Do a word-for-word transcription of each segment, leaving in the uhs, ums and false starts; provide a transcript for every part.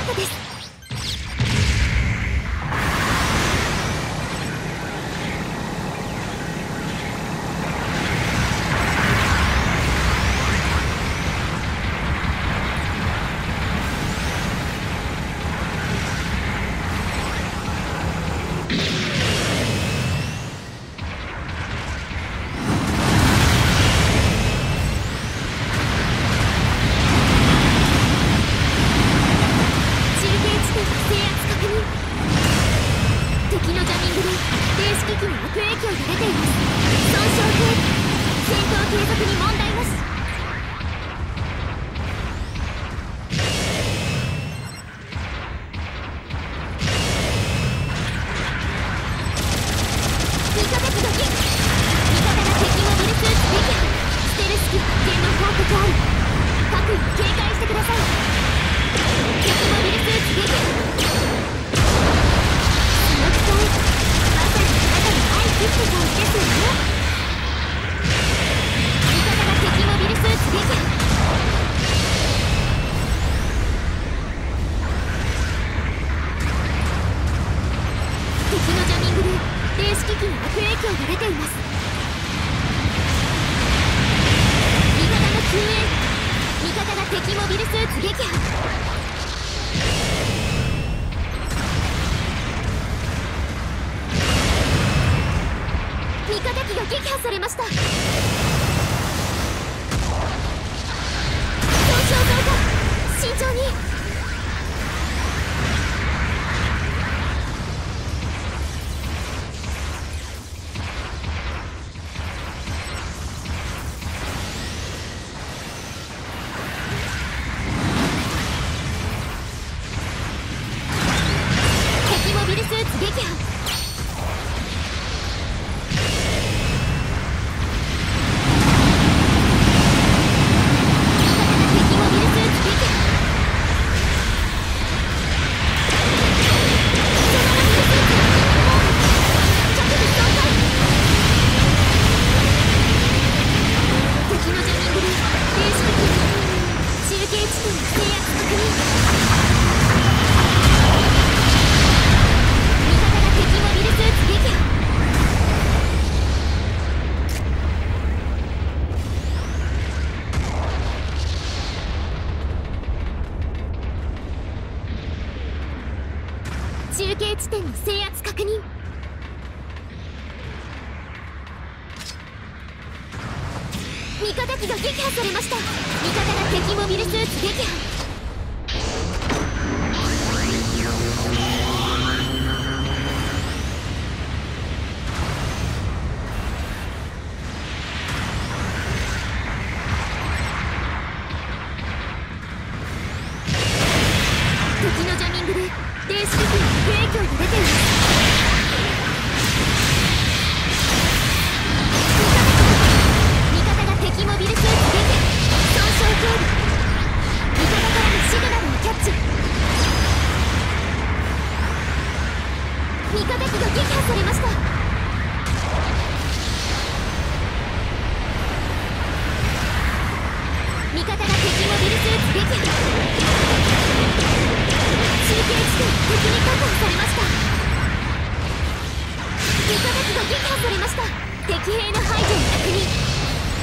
ったです。中継地点の制圧確認。味方機が撃破されました。味方が敵モビルスーツ撃破。敵のジャミングで電子機器に悪影響が出ています。味方が敵モビルスーツ撃破。損傷警備。味方からのシグナルをキャッチ。味方機が撃破されました。味方が敵モビルスーツ撃破。中継地点敵に確保されました。味方機が撃破されました。敵兵の排除を確認。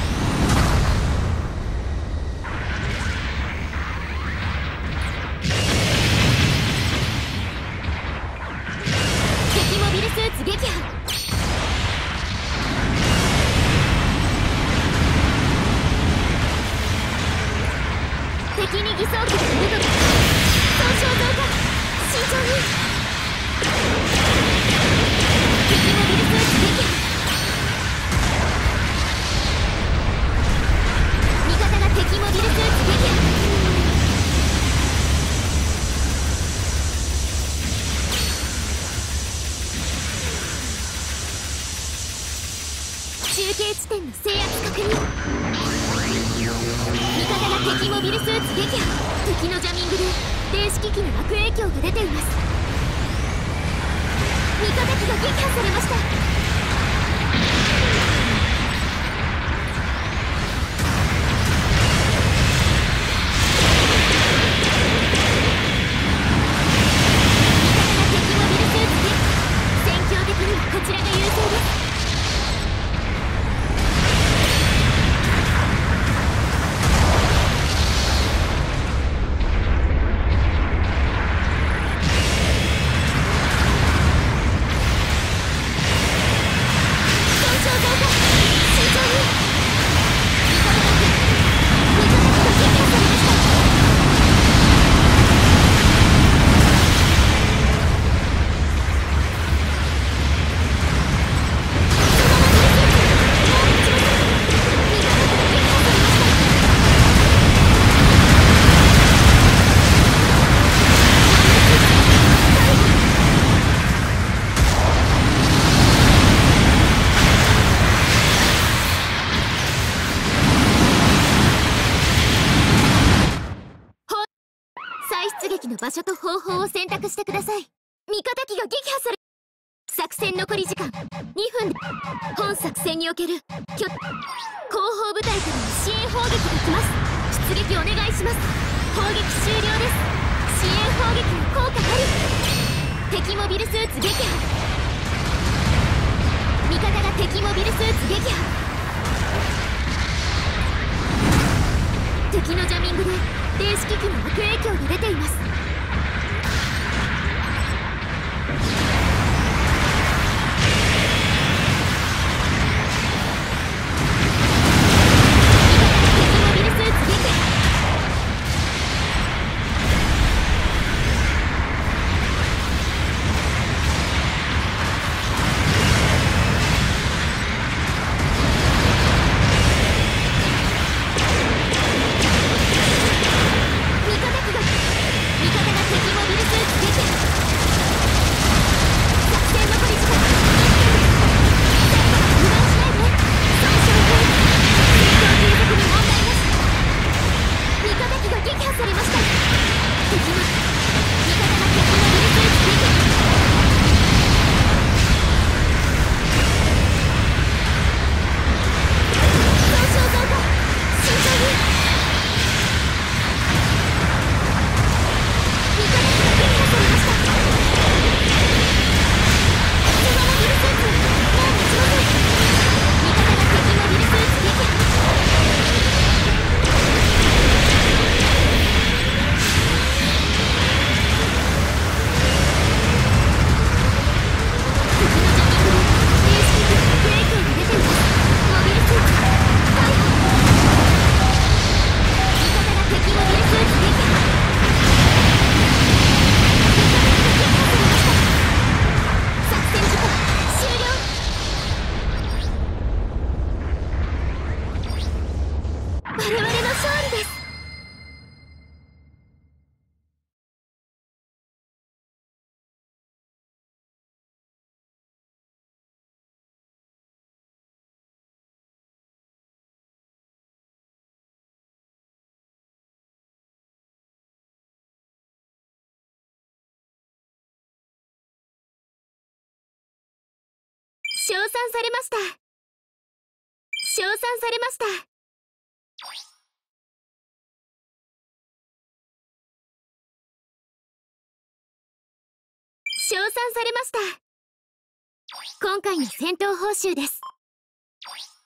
敵モビルスーツ撃破。敵に偽装機がいるのだ。損傷増加。慎重に。敵モビルスーツ撃破。味方が敵モビルスーツ撃破。中継地点の制圧確認。味方が敵モビルスーツ撃破。敵のジャミングで電子機器に悪影響が出ています。味方機が撃破されました。味所と方法を選択してください。味方機が撃破され、作戦残り時間にふんで本作戦における拠後方部隊からの支援砲撃が来ます。出撃お願いします。砲撃終了です。支援砲撃の効果あり。敵モビルスーツ撃破。味方が敵モビルスーツ撃破。敵のジャミングで電子機器に悪影響が出ています。称賛されました。称賛されました。称賛されました。今回の戦闘報酬です。